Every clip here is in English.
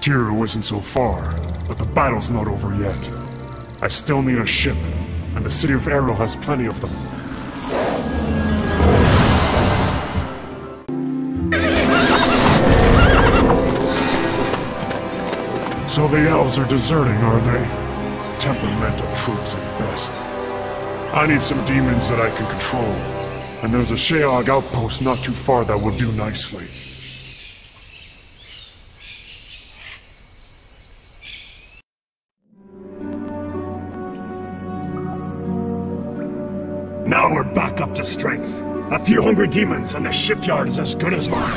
Tiru isn't so far, but the battle's not over yet. I still need a ship, and the city of Arrow has plenty of them. So the elves are deserting, are they? Temperamental troops at best. I need some demons that I can control, and there's a Sheog outpost not too far that will do nicely. Now we're back up to strength. A few hungry demons and the shipyard is as good as mine.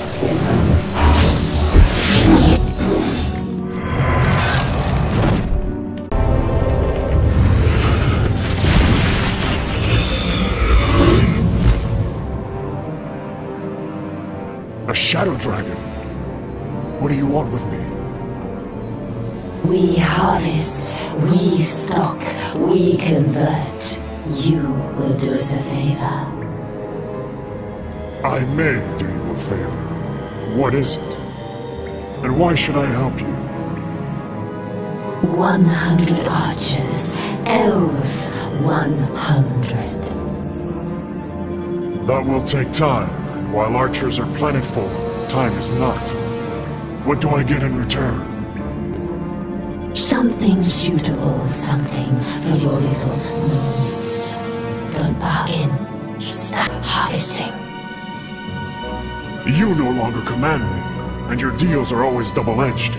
A shadow dragon? What do you want with me? We harvest, we stock, we convert. You will do us a favor. I may do you a favor. What is it? And why should I help you? 100 archers, elves, 100. That will take time, and while archers are plentiful, time is not. What do I get in return? Something suitable, something for your little needs. Don't bargain. Start harvesting. You no longer command me, and your deals are always double-edged.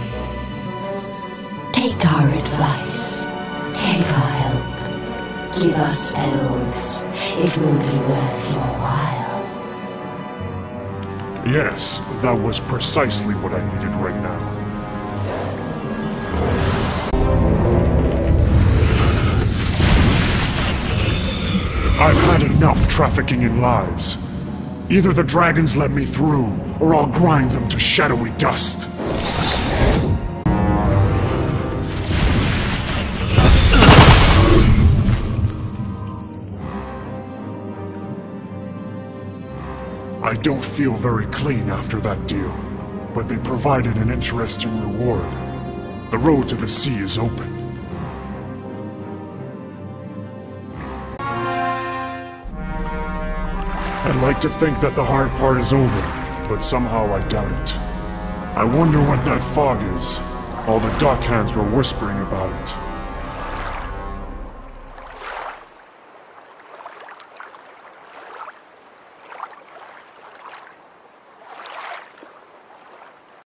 Take our advice. Take our help. Give us elves. It will be worth your while. Yes, that was precisely what I needed right now. I've had enough trafficking in lives. Either the dragons let me through, or I'll grind them to shadowy dust. I don't feel very clean after that deal, but they provided an interesting reward. The road to the sea is open. I'd like to think that the hard part is over, but somehow I doubt it. I wonder what that fog is. All the dock hands were whispering about it.